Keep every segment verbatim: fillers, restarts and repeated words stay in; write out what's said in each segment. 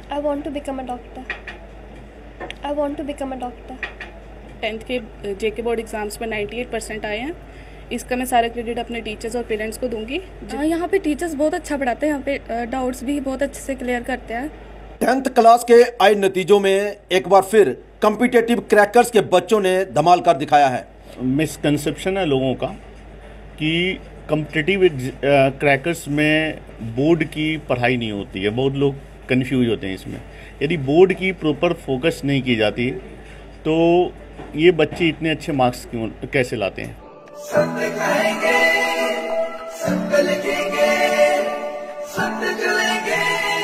I want to become a doctor. I want to become a doctor. Tenth के JK board exams में अट्ठानवे percent आए हैं। इसका मैं सारा क्रेडिट अपने टीचर्स और पेरेंट्स को दूंगी। यहाँ पे टीचर्स बहुत अच्छा पढ़ाते हैं, यहाँ पे डाउट्स भी बहुत अच्छे से क्लियर करते हैं। टेंथ क्लास के आए नतीजों में एक बार फिर कॉम्पिटिटिव क्रैकर्स के बच्चों ने धमाल कर दिखाया है। मिसकंसेप्शन है लोगों का कि कॉम्पिटिटिव क्रैकर्स में बोर्ड की पढ़ाई नहीं होती है। बहुत लोग कंफ्यूज होते हैं इसमें। यदि बोर्ड की प्रॉपर फोकस नहीं की जाती तो ये बच्चे इतने अच्छे मार्क्स क्यों कैसे लाते हैं। सत्य कहेंगे, सत्य लिखेंगे, सत्य चलेंगे।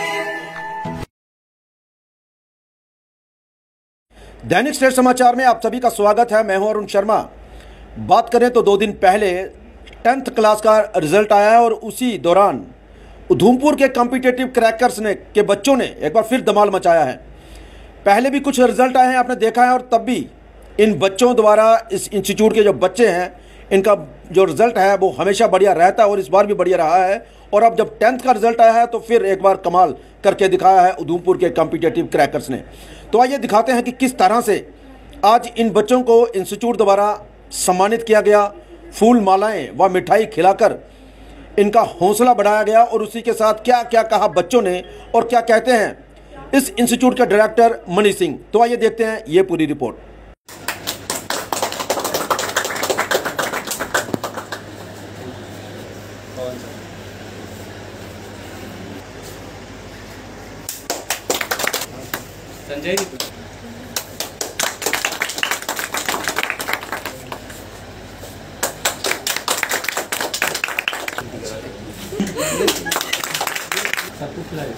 दैनिक स्टेट समाचार में आप सभी का स्वागत है। मैं हूं अरुण शर्मा। बात करें तो दो दिन पहले टेंथ क्लास का रिजल्ट आया है और उसी दौरान उधमपुर के कॉम्पिटिटिव क्रैकर्स ने के बच्चों ने एक बार फिर धमाल मचाया है। पहले भी कुछ रिजल्ट आए हैं, आपने देखा है, और तब भी इन बच्चों द्वारा इस इंस्टीट्यूट के जो बच्चे हैं इनका जो रिजल्ट है वो हमेशा बढ़िया रहता है और इस बार भी बढ़िया रहा है। और अब जब टेंथ का रिजल्ट आया है तो फिर एक बार कमाल करके दिखाया है उधमपुर के कॉम्पिटिटिव क्रैकर्स ने। तो आइए दिखाते हैं कि किस तरह से आज इन बच्चों को इंस्टीट्यूट द्वारा सम्मानित किया गया, फूल मालाएं व मिठाई खिलाकर इनका हौसला बढ़ाया गया और उसी के साथ क्या क्या कहा बच्चों ने और क्या कहते हैं इस इंस्टीट्यूट के डायरेक्टर मनी सिंह। तो आइए देखते हैं ये पूरी रिपोर्ट। संजय सब कुछ खिलाए।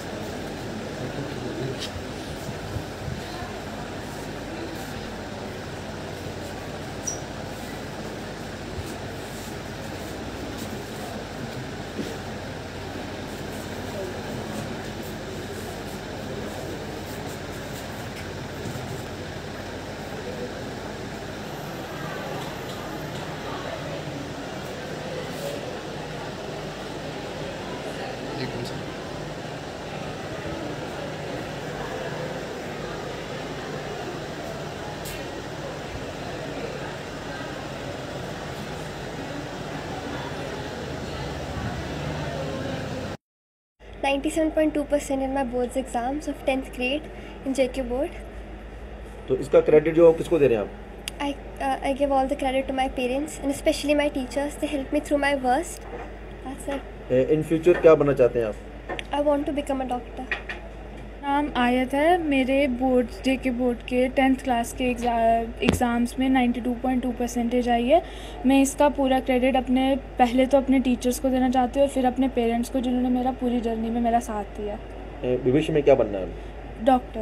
ninety-seven point two percent in my boards exams of tenth grade in J K board. तो इसका क्रेडिट जो किसको दे रहे हैं आप? I uh, I give all the credit to my parents and especially my teachers. They helped me through my worst. That's it. In future क्या बनना चाहते हैं आप? I want to become a doctor. नाम आयत है। मेरे बोर्ड जे के बोर्ड के टेंथ क्लास के एग्ज़ाम्स में बानवे पॉइंट दो परसेंटेज आई है। मैं इसका पूरा क्रेडिट अपने पहले तो अपने टीचर्स को देना चाहती हूँ और फिर अपने पेरेंट्स को जिन्होंने मेरा पूरी जर्नी में मेरा साथ दिया। भविष्य में क्या बनना है? डॉक्टर।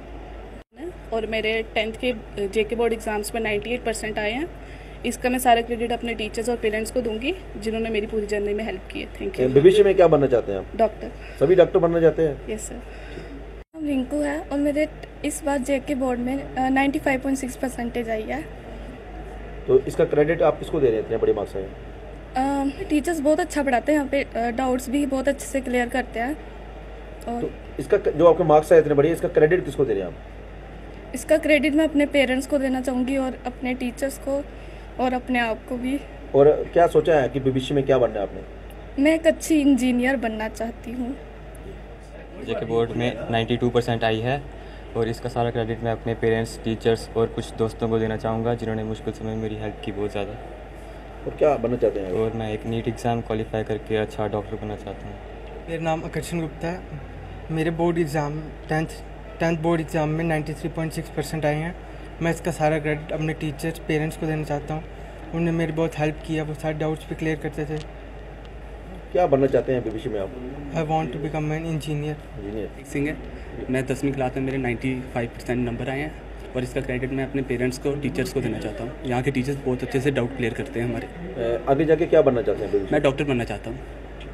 और मेरे टेंथ के जेके बोर्ड एग्ज़ाम्स में अट्ठानवे परसेंट आए हैं। इसका मैं सारा क्रेडिट अपने टीचर्स और पेरेंट्स को दूंगी जिन्होंने मेरी पूरी जर्नी में हेल्प की है। Thank you. भविष्य में क्या बनना चाहते हैं आप? डॉक्टर। सभी डॉक्टर बनना चाहते हैं? Yes sir. रिंकू है और मेरे इस बार जे के बोर्ड में पचानवे पॉइंट छह परसेंटेज आई है। तो इसका क्रेडिट आप किसको दे रहे हैं? इतने बड़े मार्क्स आए। टीचर्स बहुत अच्छा पढ़ाते हैं, यहाँ पे डाउट्स भी बहुत अच्छे से क्लियर करते हैं। और तो इसका जो आपके मार्क्स आए इतने बड़े, इसका क्रेडिट किसको दे रहे हैं आप? इसका क्रेडिट मैं अपने पेरेंट्स को देना चाहूँगी और अपने टीचर्स को और अपने आप को भी। और क्या सोचा है कि भविष्य में क्या बनना है आपने? मैं एक अच्छी इंजीनियर बनना चाहती हूँ। जेके बोर्ड में बानवे परसेंट आई है और इसका सारा क्रेडिट मैं अपने पेरेंट्स, टीचर्स और कुछ दोस्तों को देना चाहूँगा जिन्होंने मुश्किल समय में मेरी हेल्प की बहुत ज़्यादा। और क्या बनना चाहते हैं? और मैं एक नीट एग्ज़ाम क्वालिफाई करके अच्छा डॉक्टर बनना चाहता हूँ। मेरा नाम आकर्षण गुप्ता है। मेरे board exam tenth tenth board exam में तिरानवे पॉइंट छह परसेंट आए हैं। मैं इसका सारा क्रेडिट अपने टीचर्स, पेरेंट्स को देना चाहता हूँ। उन्होंने मेरी बहुत हेल्प किया, वो सारे डाउट्स भी क्लियर करते थे। क्या बनना चाहते हैं भविष्य में आप? I want to become an engineer. Engineer Singh है। मैं दसवीं क्लास में मेरे पचानवे परसेंट नंबर आए हैं और इसका क्रेडिट मैं अपने पेरेंट्स को, टीचर्स को देना चाहता हूँ। यहाँ के टीचर्स बहुत अच्छे से डाउट क्लियर करते हैं हमारे। आगे जाके क्या बनना चाहते हैं? मैं डॉक्टर बनना चाहता हूँ।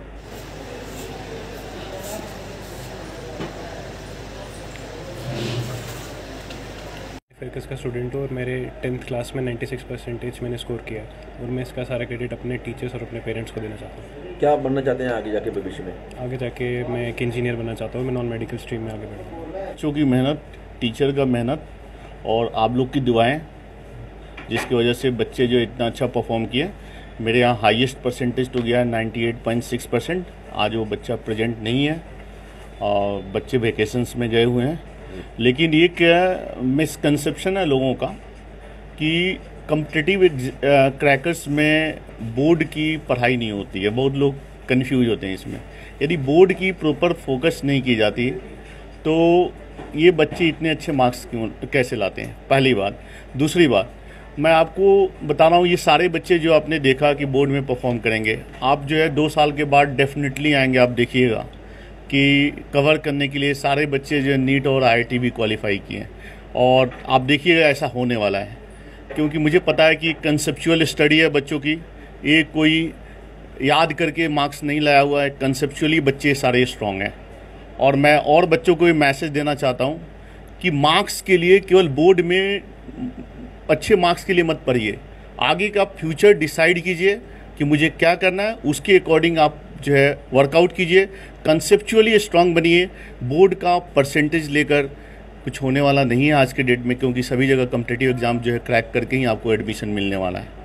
फिर का स्टूडेंट हूँ और मेरे टेंथ क्लास में छियानवे परसेंटेज मैंने स्कोर किया और मैं इसका सारा क्रेडिट अपने टीचर्स और अपने पेरेंट्स को देना चाहता हूँ। क्या बनना चाहते हैं आगे जाके भविष्य में? आगे जाके मैं एक इंजीनियर बनना चाहता हूँ। मैं नॉन मेडिकल स्ट्रीम में आगे बढ़ूँ। बच्चों की मेहनत, टीचर का मेहनत और आप लोग की दुआएं, जिसकी वजह से बच्चे जो इतना अच्छा परफॉर्म किए। मेरे यहाँ हाईएस्ट परसेंटेज तो गया है अट्ठानवे पॉइंट छह परसेंट। आज वो बच्चा प्रेजेंट नहीं है और बच्चे वेकेशंस में गए हुए हैं। लेकिन ये क्या मिसकंसेप्शन है लोगों का कि कॉम्पिटिटिव क्रैकर्स में बोर्ड की पढ़ाई नहीं होती है। बहुत लोग कंफ्यूज होते हैं इसमें। यदि बोर्ड की प्रॉपर फोकस नहीं की जाती तो ये बच्चे इतने अच्छे मार्क्स क्यों कैसे लाते हैं, पहली बात। दूसरी बात, मैं आपको बता रहा हूँ, ये सारे बच्चे जो आपने देखा कि बोर्ड में परफॉर्म करेंगे, आप जो है दो साल के बाद डेफिनेटली आएंगे। आप देखिएगा कि कवर करने के लिए सारे बच्चे जो है नीट और आई आई टी भी क्वालिफाई किए हैं और आप देखिएगा ऐसा होने वाला है। क्योंकि मुझे पता है कि कंसेप्चुअल स्टडी है बच्चों की, ये कोई याद करके मार्क्स नहीं लाया हुआ है। कंसेप्चुअली बच्चे सारे स्ट्रॉन्ग हैं। और मैं और बच्चों को ये मैसेज देना चाहता हूँ कि मार्क्स के लिए केवल बोर्ड में अच्छे मार्क्स के लिए मत पढ़िए। आगे का फ्यूचर डिसाइड कीजिए कि मुझे क्या करना है, उसके अकॉर्डिंग आप जो है वर्कआउट कीजिए। कंसेप्चुअली स्ट्रांग बनिए। बोर्ड का परसेंटेज लेकर कुछ होने वाला नहीं है आज के डेट में, क्योंकि सभी जगह कॉम्पिटिटिव एग्जाम जो है क्रैक करके ही आपको एडमिशन मिलने वाला है।